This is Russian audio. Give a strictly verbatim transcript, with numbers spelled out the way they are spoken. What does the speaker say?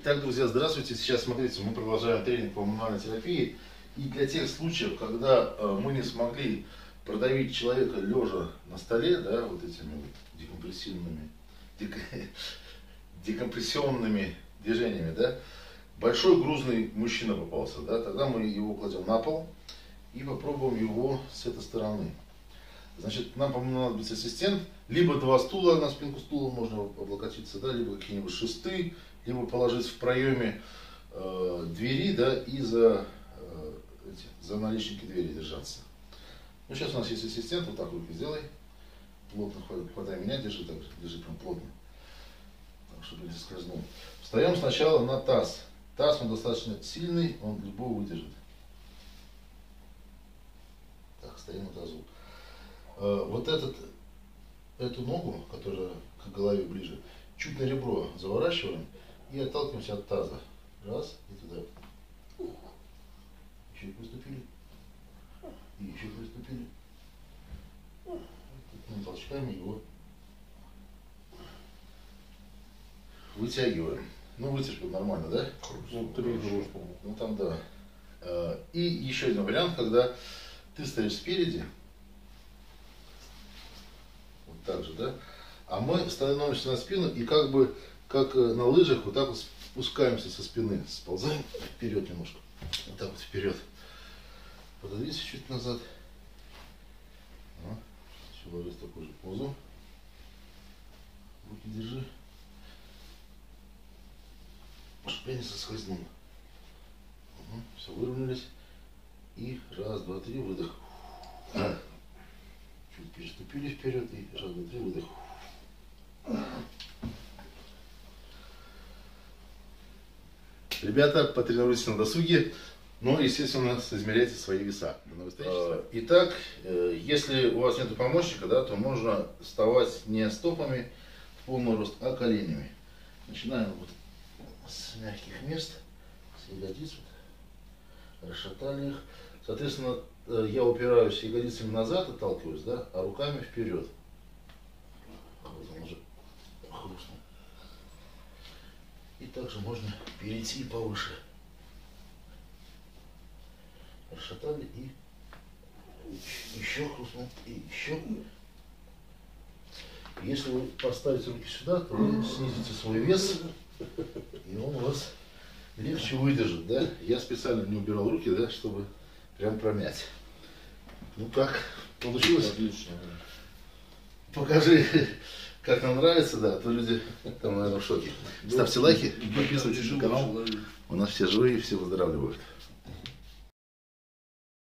Итак, друзья, здравствуйте. Сейчас, смотрите, мы продолжаем тренинг по мануальной терапии. И для тех случаев, когда э, мы не смогли продавить человека лежа на столе, да, вот этими вот декомпрессивными, дек... декомпрессионными движениями, да, большой грузный мужчина попался, да, тогда мы его кладем на пол и попробуем его с этой стороны. Значит, нам понадобится ассистент, либо два стула, на спинку стула можно облокотиться, да, либо какие-нибудь шесты, либо положить в проеме э, двери, да, и за, э, эти, за наличники двери держаться. Ну, сейчас у нас есть ассистент, вот так руки сделай, плотно хватай меня, держи так, держи прям плотно, так, чтобы не соскользнул. Встаем сначала на таз. Таз он достаточно сильный, он любого выдержит. Так, стоим на тазу. Вот этот, эту ногу, которая к голове ближе, чуть на ребро заворачиваем и отталкиваемся от таза. Раз, и туда. Еще приступили. И еще приступили. Такими толчками его вытягиваем. Ну, вытяжка нормально, да? Ну, три груши. Ну, там, да. И еще один вариант, когда ты стоишь спереди, так же, да? А мы становимся на спину и как бы, как на лыжах, вот так вот спускаемся со спины, сползаем вперед немножко, вот так вот вперед. Пододвинься чуть назад. Все, ложись в такую же позу. Руки держи. Чтобы я не соскользнул. Угу. Все, выровнялись. И раз, два, три, выдох. Чуть переступили вперед и раз, два, три, выдох. Ребята, потренируйтесь на досуге, но, естественно, соизмеряйте свои веса. Итак, если у вас нет помощника, да, то можно вставать не стопами в полный рост, а коленями. Начинаем вот с мягких мест, с ягодиц, вот, расшатали их. Соответственно, я упираюсь ягодицами назад, отталкиваюсь, да, а руками вперед. Вот он уже хрустнул. И также можно перейти повыше. Расшатали и еще хрустнул, и еще. Если вы поставите руки сюда, то вы снизите свой вес, и он у вас легче выдержит, да. Я специально не убирал руки, да, чтобы прям промять. Ну как, получилось? Отлично. Покажи, как нам нравится, да, а то люди там, наверное, в шоке. Ставьте лайки, подписывайтесь на канал. У нас все живые, все выздоравливают.